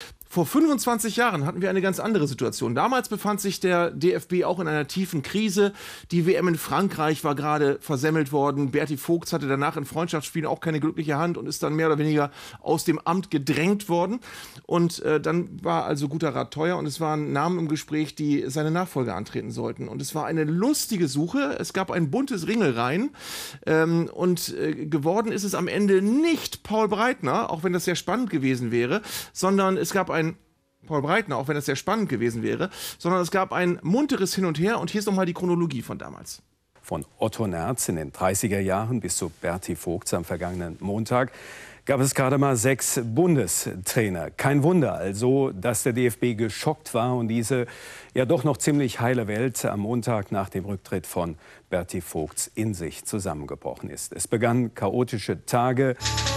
Vor 25 Jahren hatten wir eine ganz andere Situation. Damals befand sich der DFB auch in einer tiefen Krise. Die WM in Frankreich war gerade versemmelt worden. Berti Vogts hatte danach in Freundschaftsspielen auch keine glückliche Hand und ist dann mehr oder weniger aus dem Amt gedrängt worden. Und dann war also guter Rat teuer und es waren Namen im Gespräch, die seine Nachfolger antreten sollten. Und es war eine lustige Suche. Es gab ein buntes Ringelreihen und geworden ist es am Ende nicht Paul Breitner, auch wenn das sehr spannend gewesen wäre, sondern es gab Paul Breitner, auch wenn das sehr spannend gewesen wäre, sondern es gab ein munteres Hin und Her und hier ist nochmal die Chronologie von damals. Von Otto Nerz in den 30er Jahren bis zu Berti Vogts am vergangenen Montag gab es gerade mal 6 Bundestrainer. Kein Wunder also, dass der DFB geschockt war und diese ja doch noch ziemlich heile Welt am Montag nach dem Rücktritt von Berti Vogts in sich zusammengebrochen ist. Es begannen chaotische Tage.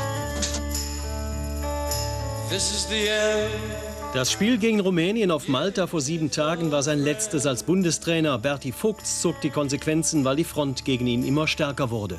Das Spiel gegen Rumänien auf Malta vor 7 Tagen war sein letztes als Bundestrainer. Berti Vogts zog die Konsequenzen, weil die Front gegen ihn immer stärker wurde.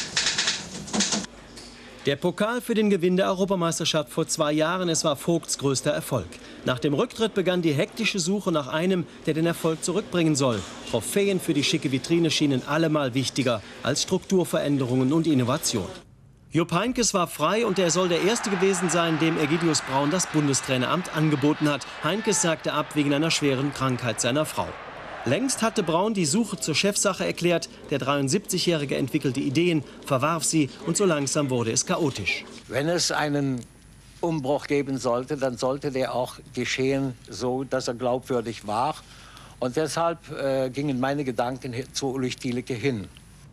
Der Pokal für den Gewinn der Europameisterschaft vor 2 Jahren, es war Vogts größter Erfolg. Nach dem Rücktritt begann die hektische Suche nach einem, der den Erfolg zurückbringen soll. Trophäen für die schicke Vitrine schienen allemal wichtiger als Strukturveränderungen und Innovation. Jupp Heynckes war frei und er soll der Erste gewesen sein, dem Egidius Braun das Bundestraineramt angeboten hat. Heynckes sagte ab wegen einer schweren Krankheit seiner Frau. Längst hatte Braun die Suche zur Chefsache erklärt. Der 73-Jährige entwickelte Ideen, verwarf sie und so langsam wurde es chaotisch. Wenn es einen Umbruch geben sollte, dann sollte der auch geschehen, so dass er glaubwürdig war. Und deshalb gingen meine Gedanken zu Uli Stielike hin.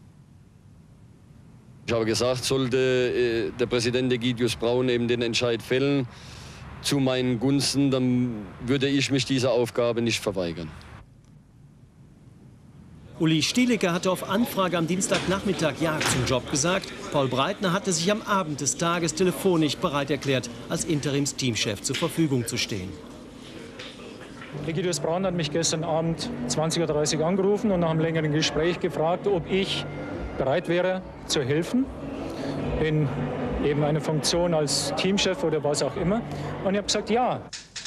Ich habe gesagt, sollte der Präsident Egidius Braun eben den Entscheid fällen zu meinen Gunsten, dann würde ich mich dieser Aufgabe nicht verweigern. Uli Stielike hatte auf Anfrage am Dienstagnachmittag Ja zum Job gesagt. Paul Breitner hatte sich am Abend des Tages telefonisch bereit erklärt, als Interimsteamchef zur Verfügung zu stehen. Egidius Braun hat mich gestern Abend 20:30 Uhr angerufen und nach einem längeren Gespräch gefragt, ob ich bereit wäre, zu helfen, in eben einer Funktion als Teamchef oder was auch immer. Und ich habe gesagt, ja.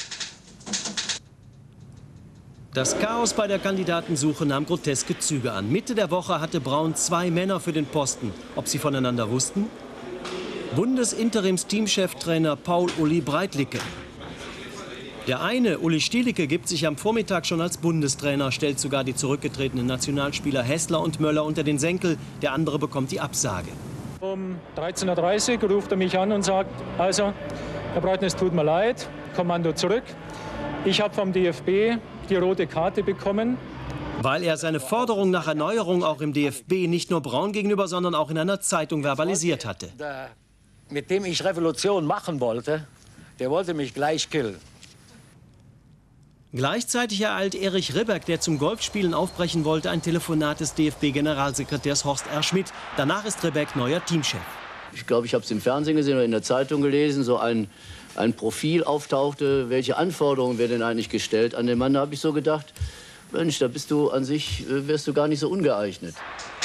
Das Chaos bei der Kandidatensuche nahm groteske Züge an. Mitte der Woche hatte Braun 2 Männer für den Posten. Ob sie voneinander wussten? Bundesinterims-Teamchef-Trainer Paul-Uli Breitlicke. Der eine, Uli Stielike, gibt sich am Vormittag schon als Bundestrainer, stellt sogar die zurückgetretenen Nationalspieler Hässler und Möller unter den Senkel. Der andere bekommt die Absage. Um 13:30 Uhr ruft er mich an und sagt, also, Herr Breitner, es tut mir leid, Kommando zurück. Ich habe vom DFB die rote Karte bekommen. Weil er seine Forderung nach Erneuerung auch im DFB nicht nur Braun gegenüber, sondern auch in einer Zeitung verbalisiert hatte. Mit dem ich Revolution machen wollte, der wollte mich gleich killen. Gleichzeitig ereilt Erich Ribbeck, der zum Golfspielen aufbrechen wollte, ein Telefonat des DFB-Generalsekretärs Horst R. Schmidt. Danach ist Ribbeck neuer Teamchef. Ich glaube, ich habe es im Fernsehen gesehen oder in der Zeitung gelesen, so ein Profil auftauchte, welche Anforderungen werden denn eigentlich gestellt an den Mann. Da habe ich so gedacht, Mensch, da bist du an sich, wärst du gar nicht so ungeeignet.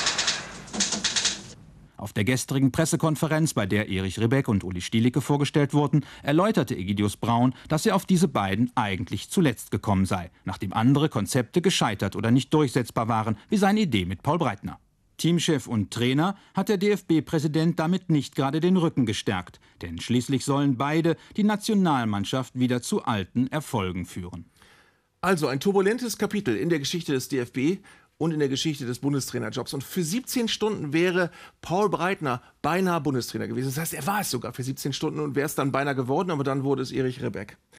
Auf der gestrigen Pressekonferenz, bei der Erich Ribbeck und Uli Stielike vorgestellt wurden, erläuterte Egidius Braun, dass er auf diese beiden eigentlich zuletzt gekommen sei, nachdem andere Konzepte gescheitert oder nicht durchsetzbar waren, wie seine Idee mit Paul Breitner. Teamchef und Trainer hat der DFB-Präsident damit nicht gerade den Rücken gestärkt, denn schließlich sollen beide die Nationalmannschaft wieder zu alten Erfolgen führen. Also ein turbulentes Kapitel in der Geschichte des DFB und in der Geschichte des Bundestrainerjobs. Und für 17 Stunden wäre Paul Breitner beinahe Bundestrainer gewesen. Das heißt, er war es sogar für 17 Stunden und wäre es dann beinahe geworden, aber dann wurde es Erich Ribbeck.